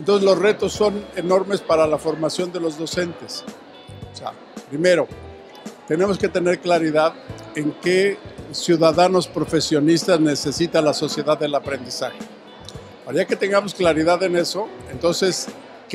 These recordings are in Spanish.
Entonces los retos son enormes para la formación de los docentes. O sea, primero, tenemos que tener claridad en qué ciudadanos profesionistas necesita la sociedad del aprendizaje. Ahora, ya que tengamos claridad en eso, entonces,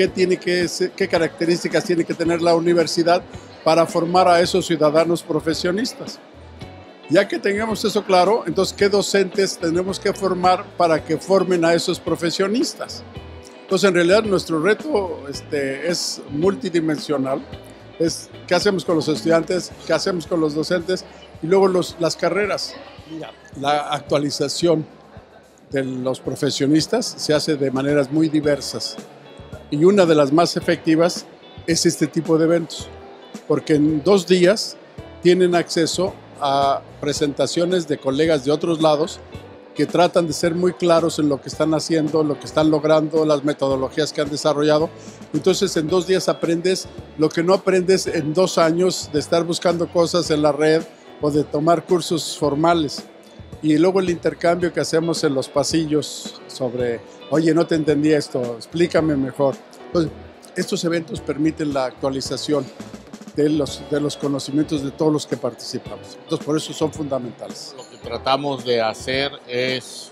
¿qué características tiene que tener la universidad para formar a esos ciudadanos profesionistas? Ya que tengamos eso claro, entonces, ¿qué docentes tenemos que formar para que formen a esos profesionistas? Entonces, en realidad, nuestro reto es multidimensional. Es qué hacemos con los estudiantes, qué hacemos con los docentes y luego las carreras. La actualización de los profesionistas se hace de maneras muy diversas y una de las más efectivas es este tipo de eventos, porque en 2 días tienen acceso a presentaciones de colegas de otros lados que tratan de ser muy claros en lo que están haciendo, lo que están logrando, las metodologías que han desarrollado. Entonces, en 2 días aprendes lo que no aprendes en 2 años de estar buscando cosas en la red o de tomar cursos formales. Y luego el intercambio que hacemos en los pasillos sobre, oye, no te entendí esto, explícame mejor. Entonces, estos eventos permiten la actualización de los conocimientos de todos los que participamos. Entonces, por eso son fundamentales. Lo que tratamos de hacer es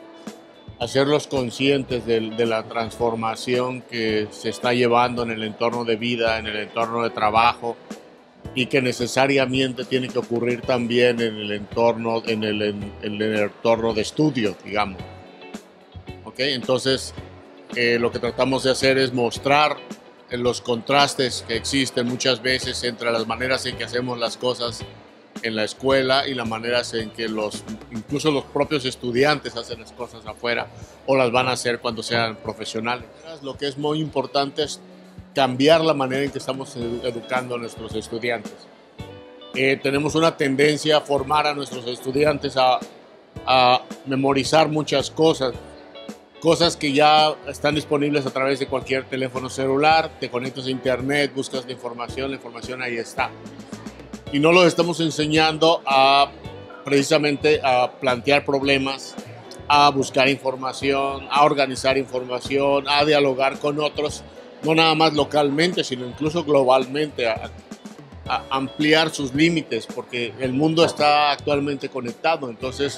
hacerlos conscientes de la transformación que se está llevando en el entorno de vida, en el entorno de trabajo, y que necesariamente tiene que ocurrir también en el entorno, en el entorno de estudio, digamos. ¿Okay? Entonces, lo que tratamos de hacer es mostrar los contrastes que existen muchas veces entre las maneras en que hacemos las cosas en la escuela y las maneras en que incluso los propios estudiantes hacen las cosas afuera o las van a hacer cuando sean profesionales. Lo que es muy importante es cambiar la manera en que estamos educando a nuestros estudiantes. Tenemos una tendencia a formar a nuestros estudiantes a memorizar muchas cosas que ya están disponibles a través de cualquier teléfono celular, te conectas a internet, buscas la información ahí está. Y no los estamos enseñando precisamente a plantear problemas, a buscar información, a organizar información, a dialogar con otros, no nada más localmente, sino incluso globalmente, a ampliar sus límites, porque el mundo está actualmente conectado, entonces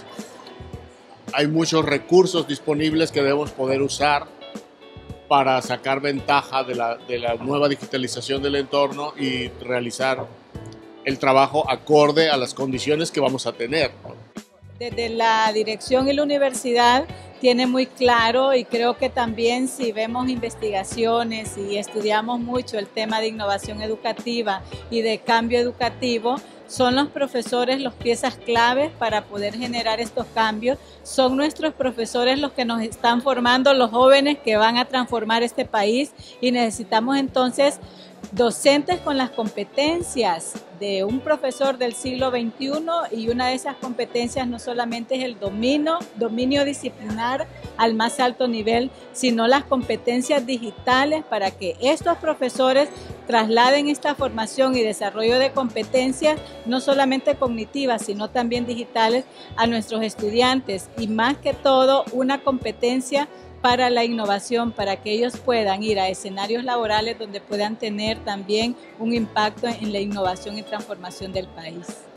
hay muchos recursos disponibles que debemos poder usar para sacar ventaja de la nueva digitalización del entorno y realizar el trabajo acorde a las condiciones que vamos a tener. Desde la dirección y la universidad tiene muy claro, y creo que también si vemos investigaciones y estudiamos mucho el tema de innovación educativa y de cambio educativo, son los profesores los piezas claves para poder generar estos cambios. Son nuestros profesores los que nos están formando, los jóvenes que van a transformar este país, y necesitamos entonces docentes con las competencias de un profesor del siglo XXI, y una de esas competencias no solamente es el dominio disciplinar al más alto nivel, sino las competencias digitales para que estos profesores trasladen esta formación y desarrollo de competencias no solamente cognitivas, sino también digitales a nuestros estudiantes, y más que todo una competencia para la innovación, para que ellos puedan ir a escenarios laborales donde puedan tener también un impacto en la innovación y transformación del país.